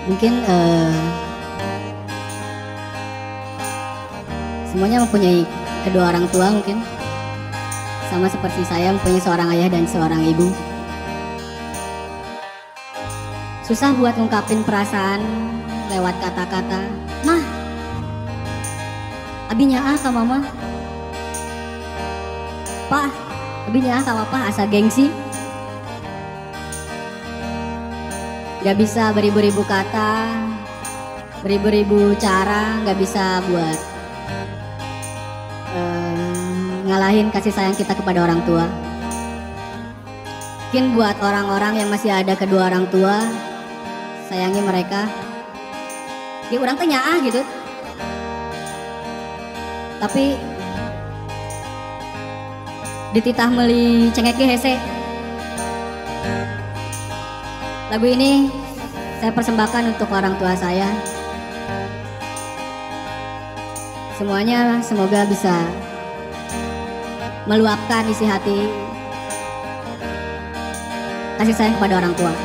Mungkin semuanya mempunyai kedua orang tua mungkin. Sama seperti saya mempunyai seorang ayah dan seorang ibu. Susah buat ngungkapin perasaan lewat kata-kata. Mah, abinya ah ka mama. Pak, abinya ah ka papa asa gengsi. Gak bisa beribu-ribu kata, beribu-ribu cara, gak bisa buat ngalahin kasih sayang kita kepada orang tua. Mungkin buat orang-orang yang masih ada kedua orang tua, sayangi mereka. Ya orang tanya gitu. Tapi dititah meuli cengek ge hese. Lagu ini saya persembahkan untuk orang tua saya. Semuanya semoga bisa meluapkan isi hati kasih sayang kepada orang tua.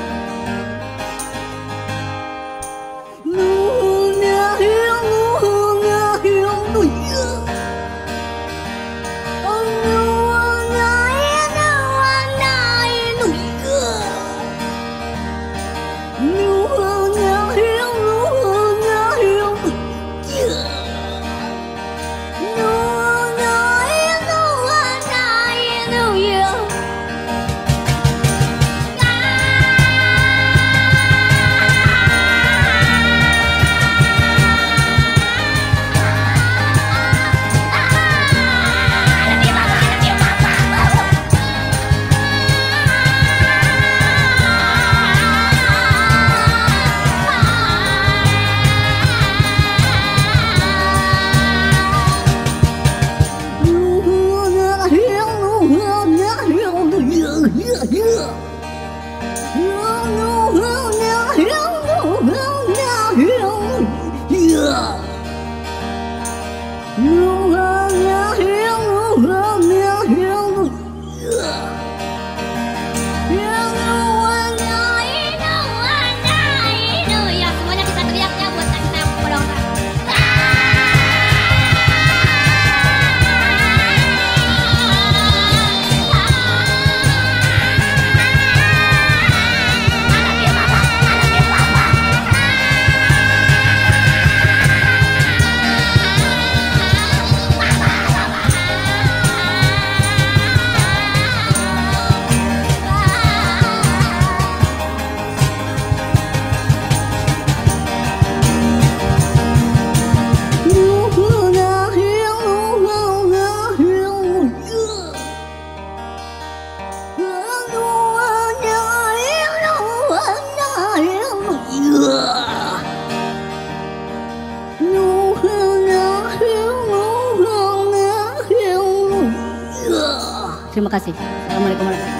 Terima kasih. Assalamualaikum warahmatullahi wabarakatuh.